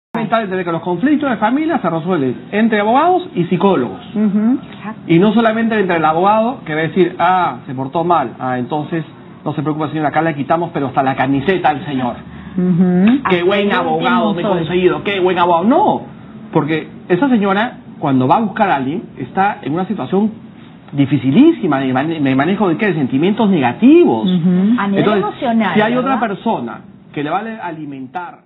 Desde que los conflictos de familia se resuelven entre abogados y psicólogos. Y no solamente entre el abogado que va a decir, se portó mal, entonces no se preocupe señora, acá le quitamos pero hasta la camiseta al señor. Qué buen abogado me he conseguido, qué buen abogado. No, porque esa señora cuando va a buscar a alguien está en una situación dificilísima de manejo de sentimientos negativos. A nivel entonces, emocional, si hay ¿verdad? otra persona que le va a alimentar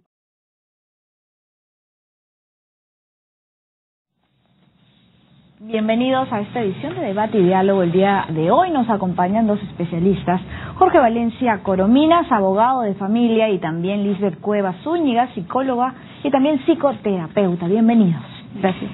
Bienvenidos a esta edición de Debate y Diálogo. El día de hoy nos acompañan dos especialistas, Jorge Valencia Corominas, abogado de familia, y también Lisbeth Cuevas Zúñiga, psicóloga y también psicoterapeuta. Bienvenidos. Gracias.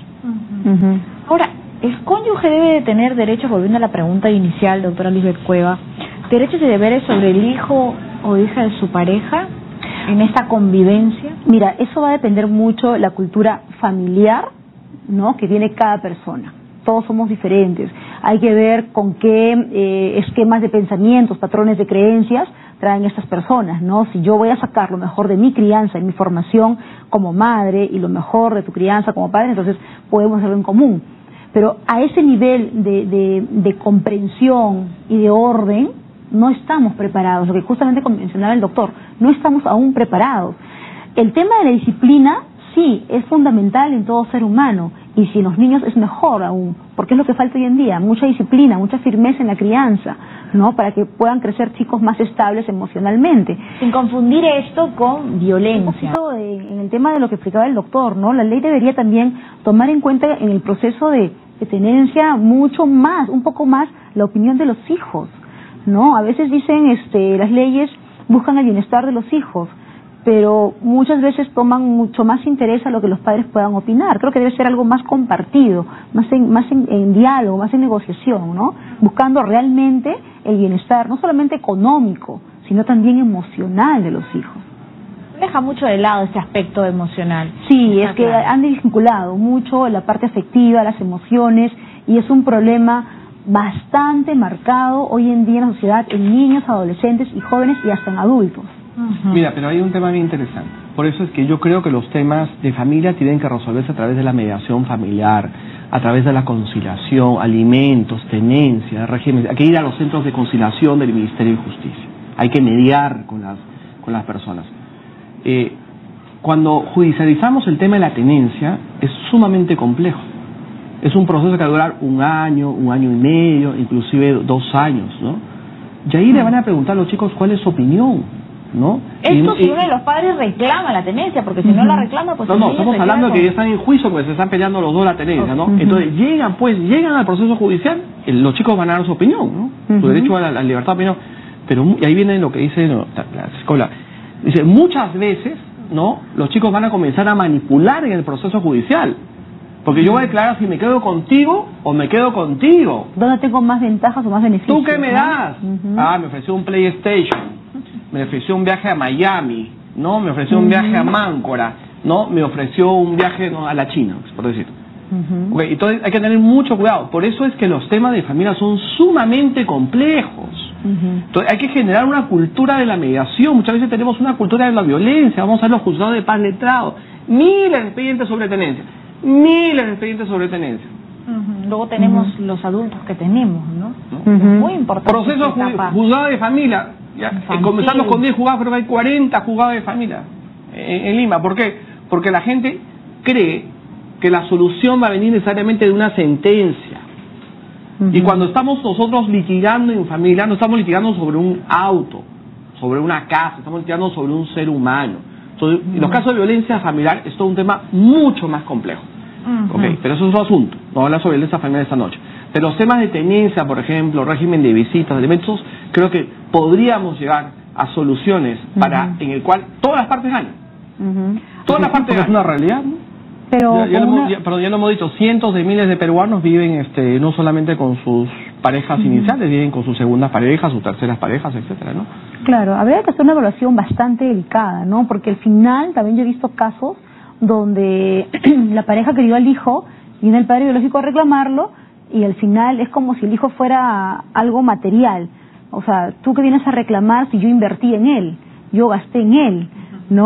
Ahora, ¿el cónyuge debe de tener derechos, volviendo a la pregunta inicial, doctora Lisbeth Cuevas, derechos y deberes sobre el hijo o hija de su pareja en esta convivencia? Mira, eso va a depender mucho de la cultura familiar, ¿no?, que tiene cada persona. Todos somos diferentes. Hay que ver con qué esquemas de pensamientos, patrones de creencias traen estas personas, ¿no? Si yo voy a sacar lo mejor de mi crianza y mi formación como madre y lo mejor de tu crianza como padre, entonces podemos hacerlo en común. Pero a ese nivel de comprensión y de orden no estamos preparados, lo que justamente mencionaba el doctor, no estamos aún preparados. El tema de la disciplina sí, es fundamental en todo ser humano, y si en los niños es mejor aún, porque es lo que falta hoy en día, mucha disciplina, mucha firmeza en la crianza, ¿no?, para que puedan crecer chicos más estables emocionalmente. Sin confundir esto con violencia. En el tema de lo que explicaba el doctor, ¿no?, la ley debería también tomar en cuenta en el proceso de tenencia mucho más, un poco más, la opinión de los hijos, ¿no? A veces dicen, las leyes buscan el bienestar de los hijos, pero muchas veces toman mucho más interés a lo que los padres puedan opinar. Creo que debe ser algo más compartido, más en diálogo, más en negociación, ¿no? Buscando realmente el bienestar, no solamente económico, sino también emocional de los hijos. Deja mucho de lado ese aspecto emocional. Sí, es que han desvinculado mucho la parte afectiva, las emociones, y es un problema bastante marcado hoy en día en la sociedad, en niños, adolescentes y jóvenes y hasta en adultos. Mira, pero hay un tema bien interesante. Por eso es que yo creo que los temas de familia tienen que resolverse a través de la mediación familiar, a través de la conciliación, alimentos, tenencia, régimen. Hay que ir a los centros de conciliación del Ministerio de Justicia. Hay que mediar con las personas. Cuando judicializamos el tema de la tenencia, es sumamente complejo. Es un proceso que va a durar un año y medio, inclusive 2 años, ¿no? Y ahí le van a preguntar a los chicos cuál es su opinión, ¿no? Esto si uno de los padres reclama la tenencia, porque si no la reclama, pues... No, estamos hablando de que ya están en juicio porque se están peleando los dos la tenencia, ¿no? Entonces llegan al proceso judicial, los chicos van a dar su opinión, ¿no? Su derecho a la libertad de opinión. Pero y ahí viene lo que dice la psicóloga. Dice, muchas veces, ¿no?, los chicos van a comenzar a manipular en el proceso judicial. Porque yo voy a declarar si me quedo contigo o me quedo contigo. ¿Dónde tengo más ventajas o más beneficios? ¿Tú qué me das? Me ofreció un PlayStation, me ofreció un viaje a Miami, ¿no? Me ofreció un viaje a Máncora, ¿no? Me ofreció un viaje, ¿no?, a la China, por decir. Okay, entonces hay que tener mucho cuidado. Por eso es que los temas de familia son sumamente complejos. Entonces hay que generar una cultura de la mediación. Muchas veces tenemos una cultura de la violencia. Vamos a ver los juzgados de paz letrados. Miles de expedientes sobre tenencia. Luego tenemos los adultos que tenemos, ¿no? Muy importante. Proceso juzgado de familia. Comenzamos con 10 juzgados, creo que hay 40 juzgados de familia en Lima. ¿Por qué? Porque la gente cree que la solución va a venir necesariamente de una sentencia. Y cuando estamos nosotros litigando en familia, no estamos litigando sobre un auto, sobre una casa, estamos litigando sobre un ser humano. Entonces, en los casos de violencia familiar es todo un tema mucho más complejo. Pero eso es otro asunto, no hablar sobre violencia familiar esta noche. Pero los temas de tenencia, por ejemplo, régimen de visitas, alimentos, creo que podríamos llegar a soluciones en el cual todas las partes ganan. Todas las partes ganan. Es una realidad, ¿no? Pero ya lo hemos dicho, cientos de miles de peruanos viven no solamente con sus parejas iniciales, viven con sus segundas parejas, sus terceras parejas, etcétera, ¿no? Claro, habría que hacer una evaluación bastante delicada, ¿no? Porque al final también yo he visto casos donde la pareja crió al hijo, viene el padre biológico a reclamarlo, y al final es como si el hijo fuera algo material. O sea, tú que vienes a reclamar si yo invertí en él, yo gasté en él, ¿no?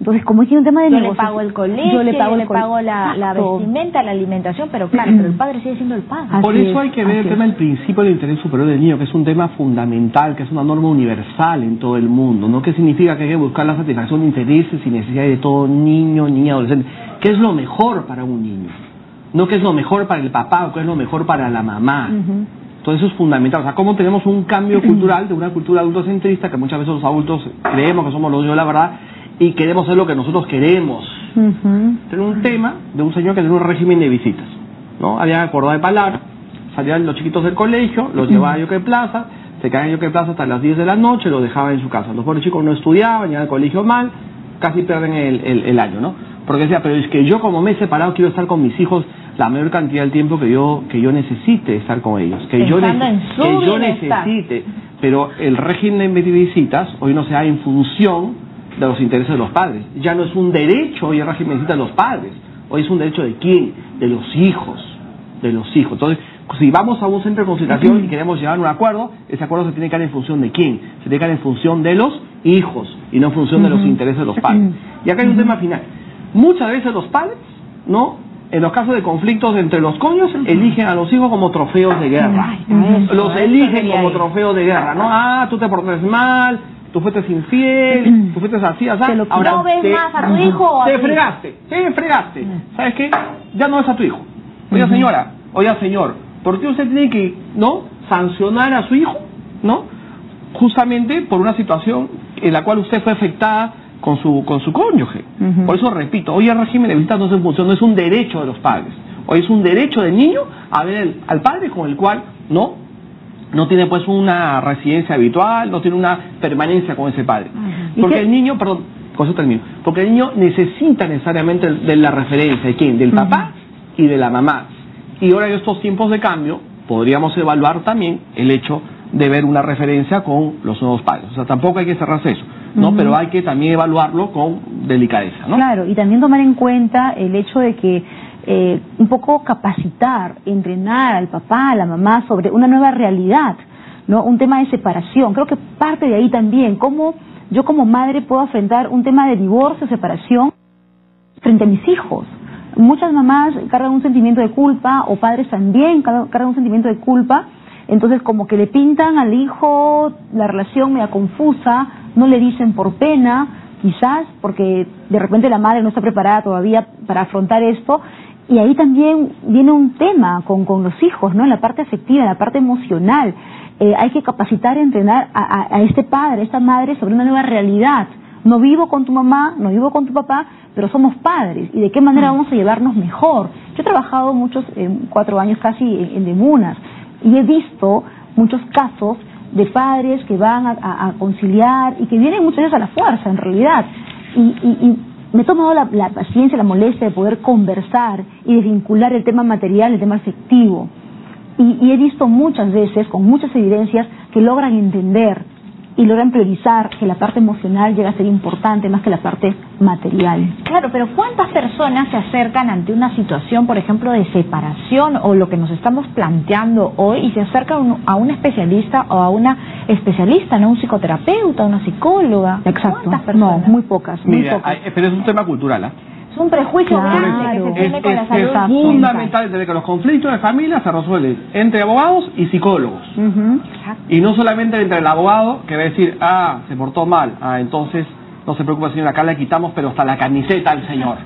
Entonces, como es que hay un tema de yo negociación, le pago el colegio, yo le pago la vestimenta, la alimentación, pero claro, pero el padre sigue siendo el padre. Por eso hay que ver el tema del principio del interés superior del niño, que es un tema fundamental, que es una norma universal en todo el mundo, ¿no? Que significa que hay que buscar la satisfacción de intereses y necesidades de todo niño, niña, adolescente. ¿Qué es lo mejor para un niño? No qué es lo mejor para el papá o qué es lo mejor para la mamá. Entonces eso es fundamental. O sea, cómo tenemos un cambio cultural de una cultura adultocentrista, que muchas veces los adultos creemos que somos los dueños de la verdad, y queremos hacer lo que nosotros queremos. Tengo un tema de un señor que tenía un régimen de visitas, ¿no? Había acordado de palabra, salían los chiquitos del colegio, los llevaba a Yoque Plaza, se quedaban en Yoque Plaza hasta las 10 de la noche, los dejaba en su casa. Los pobres chicos no estudiaban, llegaban al colegio mal, casi pierden el año, ¿no? Porque decía, pero es que yo como me he separado quiero estar con mis hijos la mayor cantidad del tiempo que yo necesite estar con ellos, que yo necesite. Pero el régimen de visitas hoy no se da en función de los intereses de los padres. Ya no es un derecho hoy el régimen de visitas de los padres. Hoy es un derecho de quién, de los hijos. Entonces, si vamos a un centro de conciliación y queremos llegar a un acuerdo, ese acuerdo se tiene que dar en función de quién. Se tiene que dar en función de los hijos y no en función de los intereses de los padres. Y acá hay un tema final. Muchas veces los padres, ¿no?, en los casos de conflictos entre los cónyuges, eligen a los hijos como trofeos de guerra. Los eligen como trofeos de guerra, ¿no? Ah, tú te portas mal, tú fuiste infiel, tú fuiste así, así. Ahora no ves más a tu hijo o a te fregaste. ¿Sabes qué? Ya no ves a tu hijo. Oiga, señora, oiga, señor, ¿por qué usted tiene que, no, sancionar a su hijo, no? Justamente por una situación en la cual usted fue afectada con su cónyuge. Por eso repito, hoy el régimen de visitas no es en función, no es un derecho de los padres. Hoy es un derecho del niño a ver al padre con el cual no tiene pues una residencia habitual, no tiene una permanencia con ese padre. Porque el niño, perdón, con eso termino, porque el niño necesita necesariamente de la referencia de quién, del papá y de la mamá. Y ahora en estos tiempos de cambio podríamos evaluar también el hecho de ver una referencia con los nuevos padres. O sea, tampoco hay que cerrarse eso, ¿no? Pero hay que también evaluarlo con delicadeza, ¿no? Claro, y también tomar en cuenta el hecho de que un poco capacitar, entrenar al papá, a la mamá sobre una nueva realidad, ¿no? Un tema de separación. Creo que parte de ahí también, cómo yo como madre puedo afrontar un tema de divorcio, separación frente a mis hijos. Muchas mamás cargan un sentimiento de culpa, o padres también cargan un sentimiento de culpa. Entonces como que le pintan al hijo la relación media confusa, no le dicen por pena, quizás porque de repente la madre no está preparada todavía para afrontar esto, y ahí también viene un tema con los hijos, ¿no? En la parte afectiva, en la parte emocional. Hay que capacitar y entrenar a este padre, a esta madre sobre una nueva realidad. No vivo con tu mamá, no vivo con tu papá, pero somos padres, y de qué manera vamos a llevarnos mejor. Yo he trabajado muchos, 4 años casi en Demunas, y he visto muchos casos de padres que van a conciliar y que vienen muchas veces a la fuerza, en realidad. Y me he tomado la paciencia, la molestia de poder conversar y desvincular el tema material, el tema afectivo. Y he visto muchas veces, con muchas evidencias, que logran entender y logran priorizar que la parte emocional llega a ser importante más que la parte material. Claro, pero ¿cuántas personas se acercan ante una situación, por ejemplo, de separación o lo que nos estamos planteando hoy, y se acercan a un especialista o a una especialista, no un psicoterapeuta, una psicóloga? Exacto. ¿Cuántas personas? No, muy pocas. Mira, muy pocas. Pero es un tema cultural, Es un prejuicio grande que se tiene con la salud. Es fundamental entender que los conflictos de familia se resuelven entre abogados y psicólogos. Y no solamente entre el abogado, que va a decir, se portó mal, entonces no se preocupe, señora, acá le quitamos pero hasta la camiseta al señor.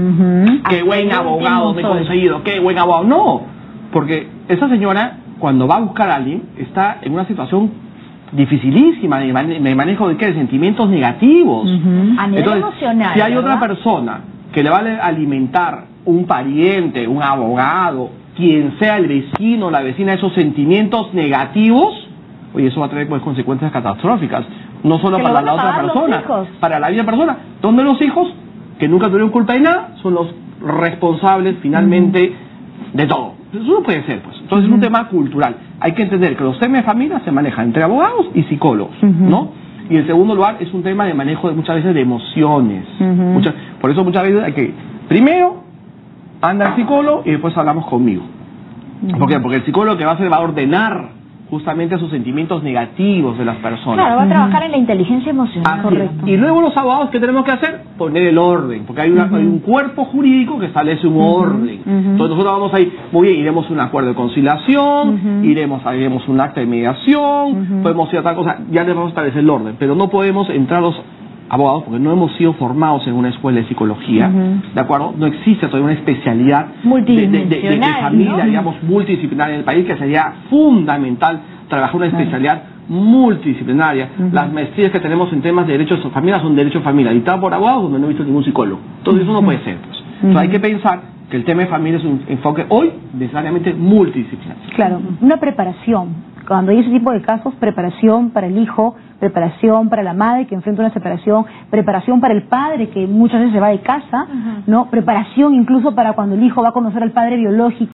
Qué buen abogado me he conseguido, qué buen abogado. No, porque esa señora, cuando va a buscar a alguien, está en una situación dificilísima de manejo de sentimientos negativos. A nivel entonces, emocional, si hay ¿verdad? otra persona que le va a alimentar, un pariente, un abogado, quien sea el vecino o la vecina, esos sentimientos negativos, oye, eso va a traer pues consecuencias catastróficas, no solo para la otra persona, para la vida persona, donde los hijos, que nunca tuvieron culpa de nada, son los responsables finalmente de todo. Eso no puede ser, pues. Entonces es un tema cultural. Hay que entender que los temas de familia se manejan entre abogados y psicólogos, ¿no? Y en segundo lugar, es un tema de manejo muchas veces de emociones. Por eso muchas veces hay que, primero, anda el psicólogo y después hablamos conmigo. ¿Por qué? Porque el psicólogo que va a hacer va a ordenar justamente esos sentimientos negativos de las personas. Claro, va a trabajar en la inteligencia emocional. Correcto. Y luego los abogados, ¿qué tenemos que hacer? Poner el orden, porque hay un cuerpo jurídico que establece un orden. Entonces nosotros vamos a ir, muy bien, iremos a un acuerdo de conciliación, iremos un acta de mediación, podemos ir a tal cosa, ya le vamos a establecer el orden, pero no podemos entrar los abogados porque no hemos sido formados en una escuela de psicología, ¿de acuerdo? No existe todavía una especialidad de familia, ¿no? Digamos, multidisciplinaria en el país, que sería fundamental trabajar una especialidad multidisciplinaria. Las maestrías que tenemos en temas de derechos de familia son derecho de familia, dictado por abogados donde no he visto ningún psicólogo. Entonces eso no puede ser, pues. Entonces hay que pensar que el tema de familia es un enfoque hoy necesariamente multidisciplinario. Claro, una preparación. Cuando hay ese tipo de casos, preparación para el hijo, preparación para la madre que enfrenta una separación, preparación para el padre que muchas veces se va de casa, ¿no? Preparación incluso para cuando el hijo va a conocer al padre biológico.